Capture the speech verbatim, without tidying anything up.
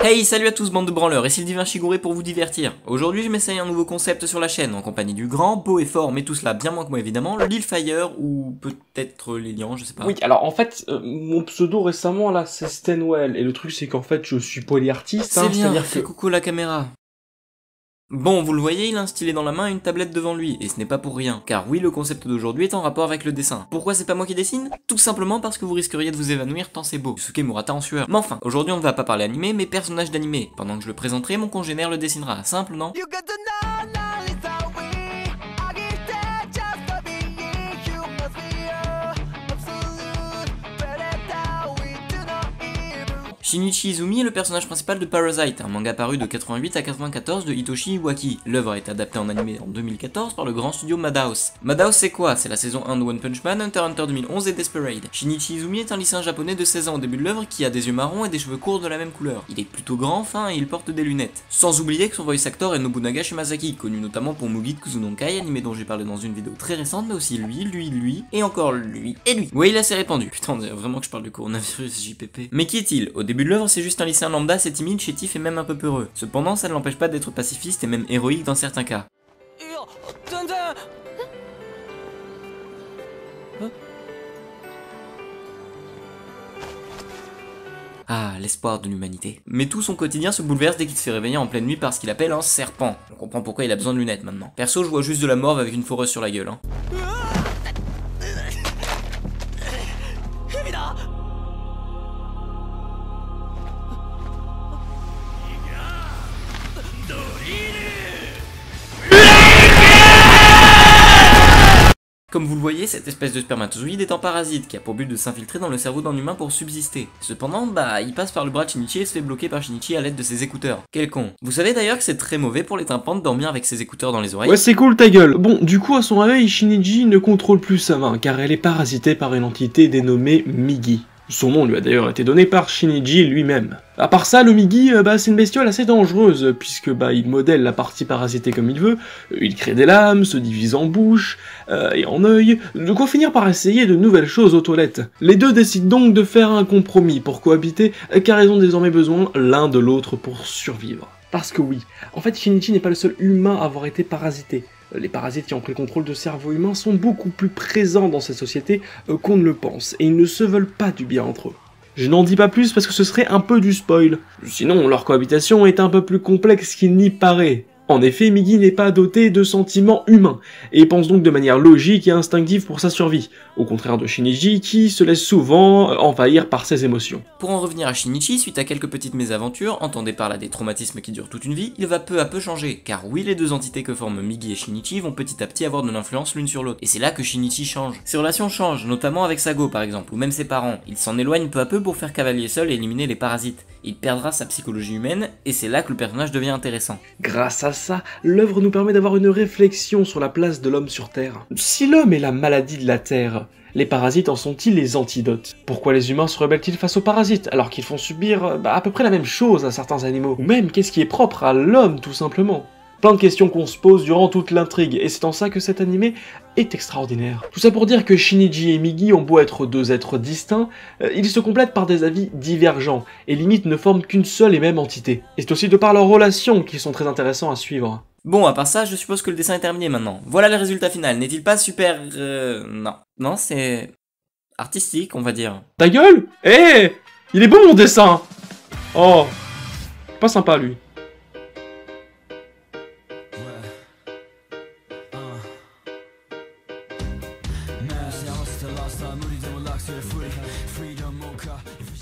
Hey, salut à tous bande de branleurs, ici le divin Shigure pour vous divertir. Aujourd'hui je m'essaye un nouveau concept sur la chaîne, en compagnie du grand, beau et fort, mais tout cela bien moins que moi évidemment, Lilfire, ou peut-être Lilian, je sais pas. Oui, alors en fait, euh, mon pseudo récemment là c'est Stenwell, et le truc c'est qu'en fait je suis polyartiste, C'est hein, bien, c'est-à-dire fais que... coucou la caméra. Bon, vous le voyez, il a instillé dans la main une tablette devant lui, et ce n'est pas pour rien, car oui, le concept d'aujourd'hui est en rapport avec le dessin. Pourquoi c'est pas moi qui dessine? Tout simplement parce que vous risqueriez de vous évanouir tant c'est beau. Yusuke Murata en sueur. Mais enfin, aujourd'hui on ne va pas parler animé, mais personnages d'animé. Pendant que je le présenterai, mon congénère le dessinera. Simple, non? Shinichi Izumi est le personnage principal de Parasite, un manga paru de quatre-vingt-huit à quatre-vingt-quatorze de Hitoshi Iwaki. L'œuvre a été adaptée en animé en deux mille quatorze par le grand studio Madhouse. Madhouse c'est quoi? C'est la saison un de One Punch Man, Hunter x Hunter deux mille onze et Desperate. Shinichi Izumi est un lycéen japonais de seize ans au début de l'œuvre qui a des yeux marrons et des cheveux courts de la même couleur. Il est plutôt grand, fin et il porte des lunettes. Sans oublier que son voice actor est Nobunaga Shimazaki, connu notamment pour Mugi Kuzunonkai, animé dont j'ai parlé dans une vidéo très récente, mais aussi lui, lui, lui, et encore lui, et lui. Oui, il est assez répandu. Putain, on dirait vraiment que je parle du coronavirus, J P P. Mais qui est-il? Au début de l'œuvre, c'est juste un lycéen lambda assez timide, chétif et même un peu peureux. Cependant, ça ne l'empêche pas d'être pacifiste et même héroïque dans certains cas. Ah, l'espoir de l'humanité. Mais tout son quotidien se bouleverse dès qu'il se fait réveiller en pleine nuit par ce qu'il appelle un serpent. On comprend pourquoi il a besoin de lunettes maintenant. Perso, je vois juste de la morve avec une foreuse sur la gueule, hein. Comme vous le voyez, cette espèce de spermatozoïde est un parasite qui a pour but de s'infiltrer dans le cerveau d'un humain pour subsister. Cependant, bah, il passe par le bras de Shinichi et se fait bloquer par Shinichi à l'aide de ses écouteurs. Quel con. Vous savez d'ailleurs que c'est très mauvais pour les tympans de dormir avec ses écouteurs dans les oreilles? Ouais, c'est cool ta gueule. Bon, du coup à son réveil, Shinichi ne contrôle plus sa main, car elle est parasitée par une entité dénommée Migi. Son nom lui a d'ailleurs été donné par Shinichi lui-même. À part ça, le Migi, euh, bah, c'est une bestiole assez dangereuse, puisque bah, il modèle la partie parasitée comme il veut, il crée des lames, se divise en bouche euh, et en œil, de quoi finir par essayer de nouvelles choses aux toilettes. Les deux décident donc de faire un compromis pour cohabiter, car ils ont désormais besoin l'un de l'autre pour survivre. Parce que oui, en fait Shinichi n'est pas le seul humain à avoir été parasité. Les parasites qui ont pris le contrôle de cerveau humain sont beaucoup plus présents dans cette société euh, qu'on ne le pense, et ils ne se veulent pas du bien entre eux. Je n'en dis pas plus parce que ce serait un peu du spoil. Sinon, leur cohabitation est un peu plus complexe qu'il n'y paraît. En effet, Migi n'est pas doté de sentiments humains, et pense donc de manière logique et instinctive pour sa survie, au contraire de Shinichi qui se laisse souvent envahir par ses émotions. Pour en revenir à Shinichi, suite à quelques petites mésaventures, entendez par là des traumatismes qui durent toute une vie, il va peu à peu changer, car oui, les deux entités que forment Migi et Shinichi vont petit à petit avoir de l'influence l'une sur l'autre, et c'est là que Shinichi change. Ses relations changent, notamment avec Sago par exemple, ou même ses parents. Il s'en éloigne peu à peu pour faire cavalier seul et éliminer les parasites. Il perdra sa psychologie humaine, et c'est là que le personnage devient intéressant. Grâce à ça, l'œuvre nous permet d'avoir une réflexion sur la place de l'homme sur Terre. Si l'homme est la maladie de la Terre, les parasites en sont-ils les antidotes? Pourquoi les humains se rebellent-ils face aux parasites, alors qu'ils font subir bah, à peu près la même chose à certains animaux? Ou même, qu'est-ce qui est propre à l'homme, tout simplement? Plein de questions qu'on se pose durant toute l'intrigue, et c'est en ça que cet animé est extraordinaire. Tout ça pour dire que Shinichi et Migi ont beau être deux êtres distincts, euh, ils se complètent par des avis divergents, et limite ne forment qu'une seule et même entité. Et c'est aussi de par leurs relations qu'ils sont très intéressants à suivre. Bon, à part ça, je suppose que le dessin est terminé maintenant. Voilà le résultat final, n'est-il pas super... Euh... Non. Non, c'est... artistique, on va dire. Ta gueule? Eh hey, il est beau mon dessin. Oh, pas sympa lui. Freedom mocha